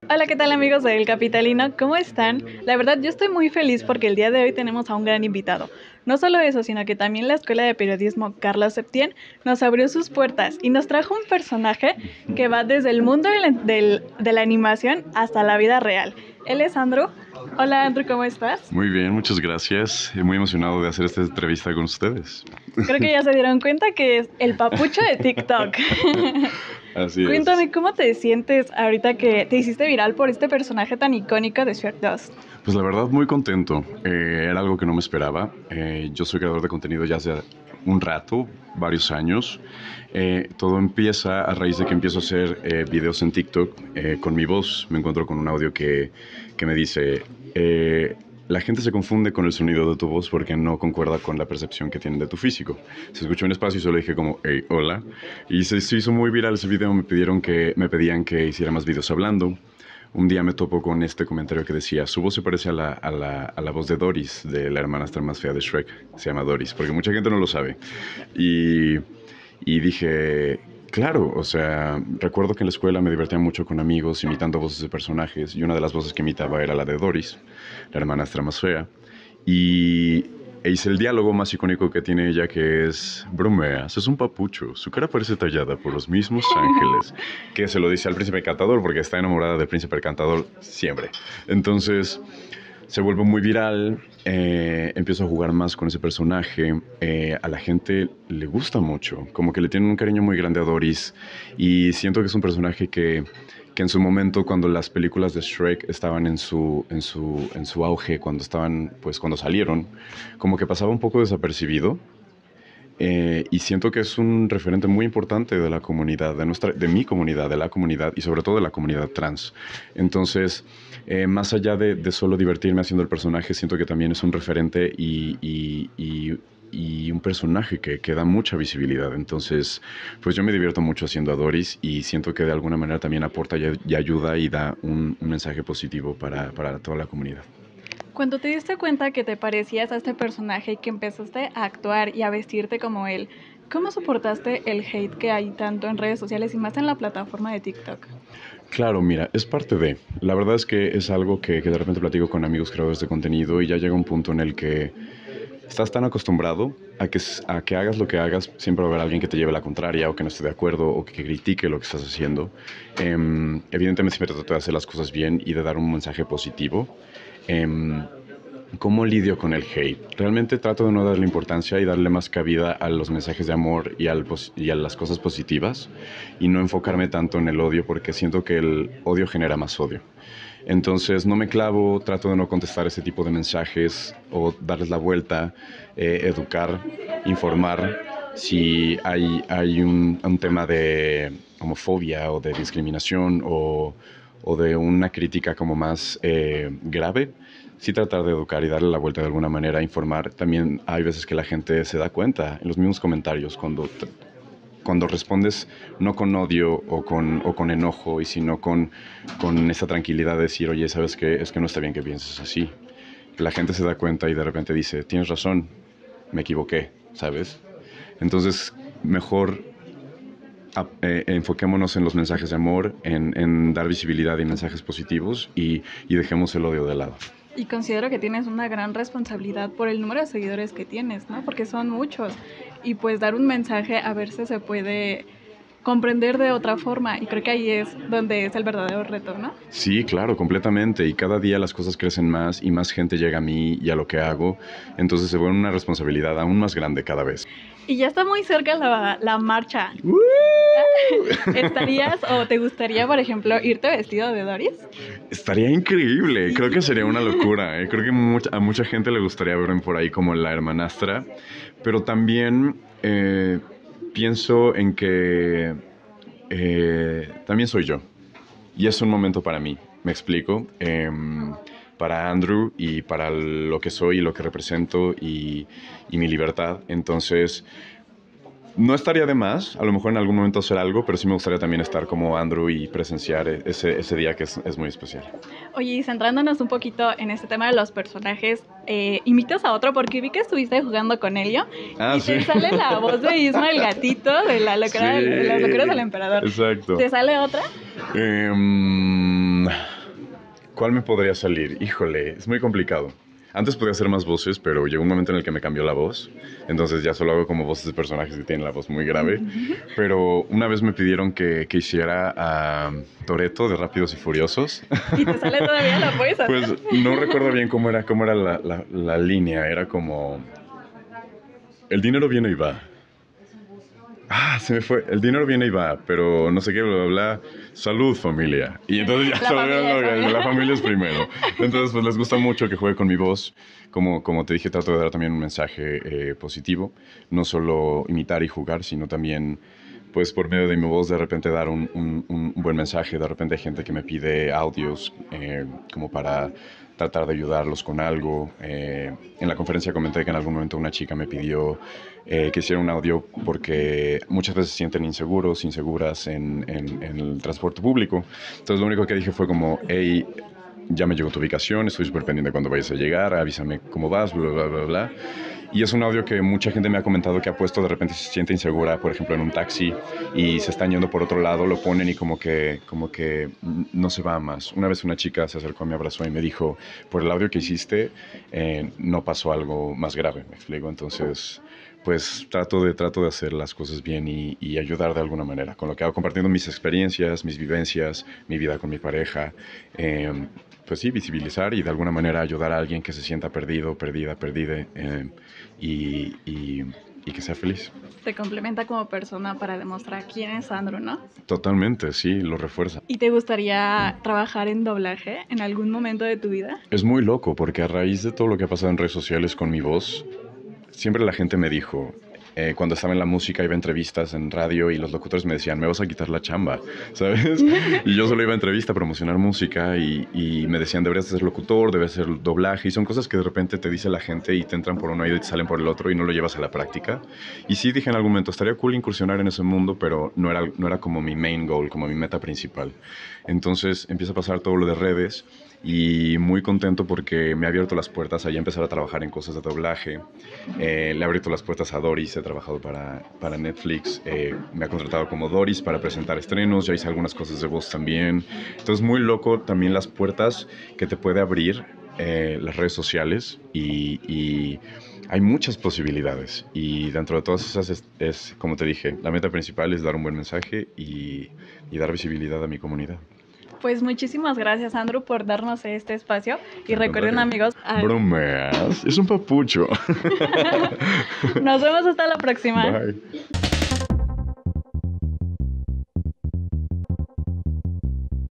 Hola, ¿qué tal amigos del Capitalino? ¿Cómo están? La verdad, yo estoy muy feliz porque el día de hoy tenemos a un gran invitado. No solo eso, sino que también la Escuela de Periodismo Carlos Septién nos abrió sus puertas y nos trajo un personaje que va desde el mundo de la animación hasta la vida real. Él es Andrew. Hola Andrew, ¿cómo estás? Muy bien, muchas gracias. Muy emocionado de hacer esta entrevista con ustedes. Creo que ya se dieron cuenta que es el papucho de TikTok. Así es. Cuéntame, ¿cómo te sientes ahorita que te hiciste viral por este personaje tan icónico de Shrek 2? Pues la verdad, muy contento. Era algo que no me esperaba. Yo soy creador de contenido ya hace un rato, varios años. Todo empieza a raíz de que empiezo a hacer videos en TikTok con mi voz. Me encuentro con un audio que me dice... la gente se confunde con el sonido de tu voz porque no concuerda con la percepción que tienen de tu físico. Se escuchó un espacio y solo dije como, hey, hola. Y se hizo muy viral ese video, me pedían que hiciera más videos hablando. Un día me topo con este comentario que decía, su voz se parece a la voz de Doris, de la hermanastra más fea de Shrek. Se llama Doris, porque mucha gente no lo sabe. Y dije, claro, o sea, recuerdo que en la escuela me divertía mucho con amigos imitando voces de personajes y una de las voces que imitaba era la de Doris, la hermanastra más fea. Y hice el diálogo más icónico que tiene ella, que es, bromeas, es un papucho, su cara parece tallada por los mismos ángeles, que se lo dice al príncipe encantador porque está enamorada del príncipe encantador siempre. Entonces se vuelve muy viral, empiezo a jugar más con ese personaje, a la gente le gusta mucho, como que le tienen un cariño muy grande a Doris y siento que es un personaje que en su momento, cuando las películas de Shrek estaban en su auge, cuando salieron, como que pasaba un poco desapercibido. Y siento que es un referente muy importante de la comunidad, de mi comunidad, de la comunidad y sobre todo de la comunidad trans. Entonces, más allá de solo divertirme haciendo el personaje, siento que también es un referente y un personaje que da mucha visibilidad. Entonces, pues yo me divierto mucho haciendo a Doris y siento que de alguna manera también aporta y ayuda y da un mensaje positivo para toda la comunidad. Cuando te diste cuenta que te parecías a este personaje y que empezaste a actuar y a vestirte como él, ¿cómo soportaste el hate que hay tanto en redes sociales y más en la plataforma de TikTok? Claro, mira, es parte de. La verdad es que es algo que de repente platico con amigos creadores de contenido y ya llega un punto en el que estás tan acostumbrado a que hagas lo que hagas, siempre va a haber alguien que te lleve la contraria o que no esté de acuerdo o que critique lo que estás haciendo. Evidentemente siempre trato de hacer las cosas bien y de dar un mensaje positivo. ¿Cómo lidio con el hate? Realmente trato de no darle importancia y darle más cabida a los mensajes de amor y a las cosas positivas y no enfocarme tanto en el odio porque siento que el odio genera más odio. Entonces no me clavo, trato de no contestar ese tipo de mensajes o darles la vuelta, educar, informar. Si hay un tema de homofobia o de discriminación o de una crítica como más grave, sí tratar de educar y darle la vuelta de alguna manera, informar. También hay veces que la gente se da cuenta en los mismos comentarios cuando respondes no con odio o con enojo, y sino con esa tranquilidad de decir, oye, ¿sabes qué? Es que no está bien que pienses así. La gente se da cuenta y de repente dice, tienes razón, me equivoqué, ¿sabes? Entonces, mejor enfoquémonos en los mensajes de amor, en dar visibilidad y mensajes positivos y dejemos el odio de lado. Y considero que tienes una gran responsabilidad por el número de seguidores que tienes, ¿no? Porque son muchos. Y pues dar un mensaje a ver si se puede comprender de otra forma. Y creo que ahí es donde es el verdadero reto, ¿no? Sí, claro, completamente. Y cada día las cosas crecen más y más gente llega a mí y a lo que hago. Entonces se vuelve una responsabilidad aún más grande cada vez. Y ya está muy cerca la marcha. ¿Estarías o te gustaría, por ejemplo, irte vestido de Doris? Estaría increíble. Creo que sería una locura. Creo que a mucha gente le gustaría verme por ahí como la hermanastra. Pero también pienso en que también soy yo. Y es un momento para mí, me explico, para Andrew y para lo que soy y lo que represento y mi libertad. Entonces, no estaría de más, a lo mejor en algún momento hacer algo, pero sí me gustaría también estar como Andrew y presenciar ese día que es muy especial. Oye, y centrándonos un poquito en este tema de los personajes, imitas a otro porque vi que estuviste jugando con Helio y Sí. te sale la voz de Isma el gatito de la locura, Sí, de las locuras del emperador. exacto. ¿Te sale otra? ¿Cuál me podría salir? Híjole, es muy complicado. Antes podía hacer más voces, pero llegó un momento en el que me cambió la voz. Entonces ya solo hago como voces de personajes que tienen la voz muy grave. Pero una vez me pidieron que hiciera a Toretto de Rápidos y Furiosos. ¿Y te sale todavía la puedes hacer? Pues no recuerdo bien cómo era la línea. Era como... El dinero viene y va. Se me fue. El dinero viene y va, pero no sé qué, bla, bla, bla. Salud, familia. Y entonces ya la familia es primero. Entonces, pues les gusta mucho que juegue con mi voz. Como te dije, trato de dar también un mensaje positivo. No solo imitar y jugar, sino también, pues por medio de mi voz, de repente dar un buen mensaje. De repente hay gente que me pide audios como para tratar de ayudarlos con algo. En la conferencia comenté que en algún momento una chica me pidió que hiciera un audio porque muchas veces se sienten inseguras en el transporte público. Entonces lo único que dije fue como, hey, ya me llegó tu ubicación, estoy súper pendiente de cuando vayas a llegar, avísame cómo vas, bla, bla, bla, bla. Y es un audio que mucha gente me ha comentado que ha puesto, de repente se siente insegura, por ejemplo, en un taxi y se están yendo por otro lado, lo ponen y como que no se va más. Una vez una chica se acercó, me abrazó y me dijo, por el audio que hiciste, no pasó algo más grave, me explico. Entonces, pues trato de hacer las cosas bien y ayudar de alguna manera. Con lo que hago, compartiendo mis experiencias, mis vivencias, mi vida con mi pareja, pues sí, visibilizar y de alguna manera ayudar a alguien que se sienta perdido, perdida, y que sea feliz. Te complementa como persona para demostrar quién es Sandro, ¿no? Totalmente, sí, lo refuerza. ¿Y te gustaría trabajar en doblaje en algún momento de tu vida? Es muy loco porque a raíz de todo lo que ha pasado en redes sociales con mi voz, siempre la gente me dijo, cuando estaba en la música iba a entrevistas en radio y los locutores me decían, me vas a quitar la chamba, ¿sabes? Y yo solo iba a entrevista a promocionar música y me decían, deberías ser locutor, debes ser doblaje, y son cosas que de repente te dice la gente y te entran por un oído y te salen por el otro y no lo llevas a la práctica. Y sí dije en algún momento, estaría cool incursionar en ese mundo, pero no era como mi main goal, como mi meta principal. Entonces empieza a pasar todo lo de redes y muy contento porque me ha abierto las puertas a ya empezar a trabajar en cosas de doblaje. Le he abierto las puertas a Doris, he trabajado para Netflix, me ha contratado como Doris para presentar estrenos, ya hice algunas cosas de voz también. Entonces muy loco también las puertas que te puede abrir las redes sociales y hay muchas posibilidades y dentro de todas esas es, como te dije, la meta principal es dar un buen mensaje y dar visibilidad a mi comunidad. Pues muchísimas gracias, Sandro, por darnos este espacio. Y recuerden, amigos... Bromeas, es un papucho. Nos vemos hasta la próxima. Bye.